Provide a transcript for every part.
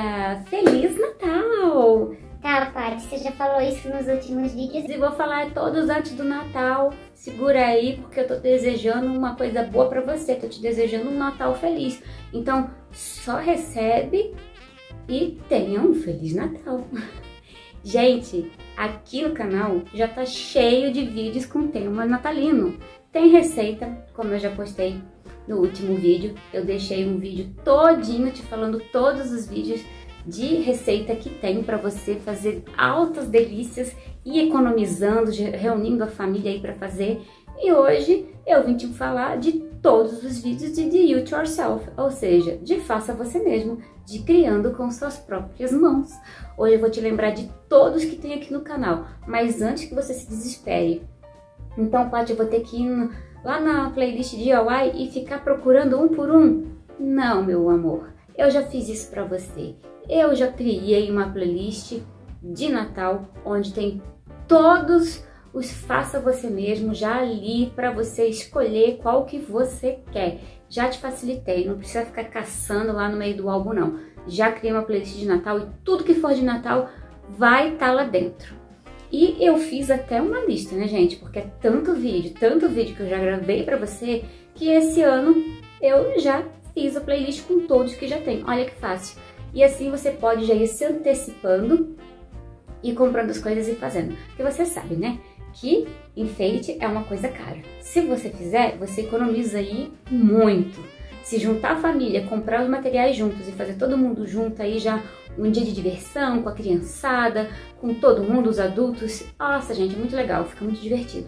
galera! Feliz Natal! Calma, Paty, você já falou isso nos últimos vídeos. E vou falar todos antes do Natal. Segura aí, porque eu tô desejando uma coisa boa pra você. Tô te desejando um Natal feliz. Então, só recebe e tenha um Feliz Natal. Gente, aqui no canal já tá cheio de vídeos com tema natalino. Tem receita, como eu já postei no último vídeo. Eu deixei um vídeo todinho te falando todos os vídeos de receita que tem para você fazer altas delícias e economizando, reunindo a família aí para fazer. E hoje eu vim te falar de todos os vídeos de Do It Yourself, ou seja, de faça você mesmo, de criando com suas próprias mãos. Hoje eu vou te lembrar de todos que tem aqui no canal, mas antes que você se desespere, então, Paty, eu vou ter que ir lá na playlist DIY e ficar procurando um por um? Não, meu amor, eu já fiz isso para você. Eu já criei uma playlist de Natal onde tem todos os faça você mesmo já ali para você escolher qual que você quer. Já te facilitei, não precisa ficar caçando lá no meio do álbum não. Já criei uma playlist de Natal e tudo que for de Natal vai estar lá dentro. E eu fiz até uma lista, né, gente? Porque é tanto vídeo que eu já gravei pra você, que esse ano eu já fiz a playlist com todos que já tem. Olha que fácil. E assim você pode já ir se antecipando e comprando as coisas e fazendo. Porque você sabe, né? Que enfeite é uma coisa cara. Se você fizer, você economiza aí muito. Se juntar a família, comprar os materiais juntos e fazer todo mundo junto aí já um dia de diversão com a criançada, com todo mundo, os adultos. Nossa, gente, é muito legal, fica muito divertido.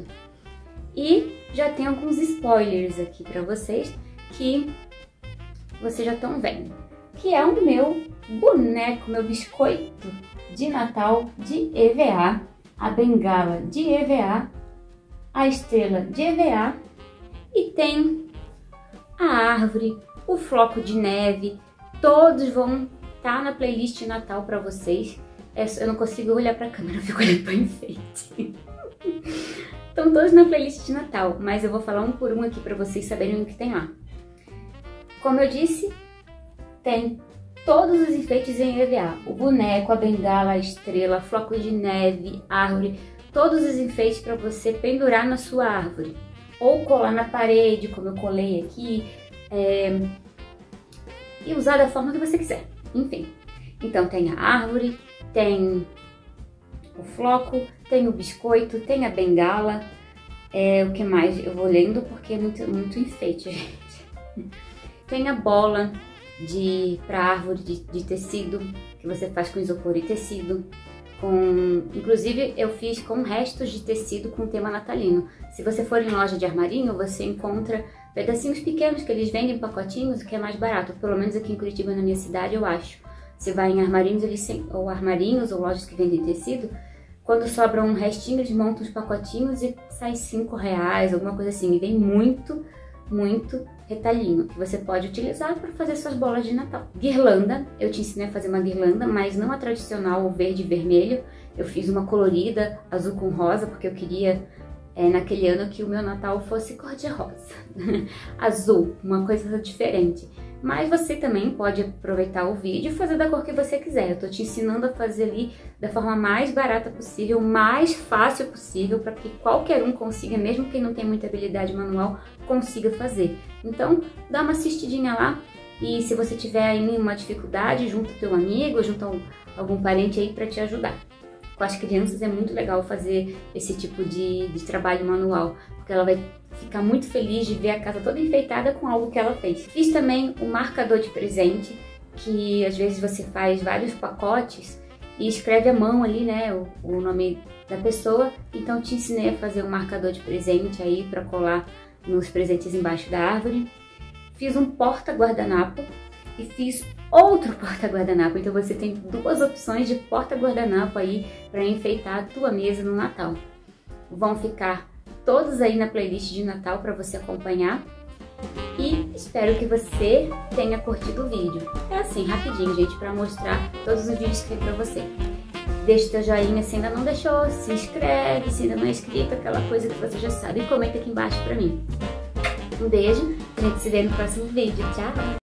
E já tem alguns spoilers aqui pra vocês que vocês já estão vendo. Que é o meu boneco, meu biscoito de Natal de EVA, a bengala de EVA, a estrela de EVA e tem a árvore, o floco de neve, todos vão estar na playlist de Natal para vocês. Eu não consigo olhar para a câmera, eu fico olhando para o enfeite. Estão todos na playlist de Natal, mas eu vou falar um por um aqui para vocês saberem o que tem lá. Como eu disse, tem todos os enfeites em EVA, o boneco, a bengala, a estrela, floco de neve, árvore, todos os enfeites para você pendurar na sua árvore. Ou colar na parede, como eu colei aqui, e usar da forma que você quiser, enfim. Então tem a árvore, tem o floco, tem o biscoito, tem a bengala, o que mais? Eu vou lendo porque é muito enfeite, gente. Tem a bola para árvore de tecido, que você faz com isopor e tecido. Inclusive eu fiz com restos de tecido com tema natalino. Se você for em loja de armarinho, você encontra pedacinhos pequenos que eles vendem em pacotinhos, que é mais barato. Pelo menos aqui em Curitiba, na minha cidade, eu acho. Você vai em armarinhos, ou lojas que vendem tecido, quando sobra um restinho, eles montam os pacotinhos e sai R$5, alguma coisa assim. E vem muito retalhinho, que você pode utilizar para fazer suas bolas de Natal. Guirlanda, eu te ensinei a fazer uma guirlanda, mas não a tradicional verde e vermelho. Eu fiz uma colorida, azul com rosa, porque eu queria, naquele ano, que o meu Natal fosse cor-de-rosa. Azul, uma coisa diferente. Mas você também pode aproveitar o vídeo e fazer da cor que você quiser. Eu tô te ensinando a fazer ali da forma mais barata possível, mais fácil possível, para que qualquer um consiga, mesmo quem não tem muita habilidade manual, consiga fazer. Então, dá uma assistidinha lá e se você tiver aí uma dificuldade, junta teu amigo, junta algum parente aí para te ajudar. Com as crianças é muito legal fazer esse tipo de trabalho manual, porque ela vai ficar muito feliz de ver a casa toda enfeitada com algo que ela fez. Fiz também o marcador de presente, que às vezes você faz vários pacotes e escreve à mão ali, né, o nome da pessoa. Então te ensinei a fazer um marcador de presente aí para colar nos presentes embaixo da árvore. Fiz um porta-guardanapo e fiz outro porta-guardanapo. Então você tem duas opções de porta-guardanapo aí para enfeitar a tua mesa no Natal. Vão ficar todos aí na playlist de Natal para você acompanhar. E espero que você tenha curtido o vídeo. É assim, rapidinho, gente, para mostrar todos os vídeos que tem para você. Deixa o teu joinha se ainda não deixou, se inscreve se ainda não é inscrito, aquela coisa que você já sabe. E comenta aqui embaixo pra mim. Um beijo, a gente se vê no próximo vídeo. Tchau!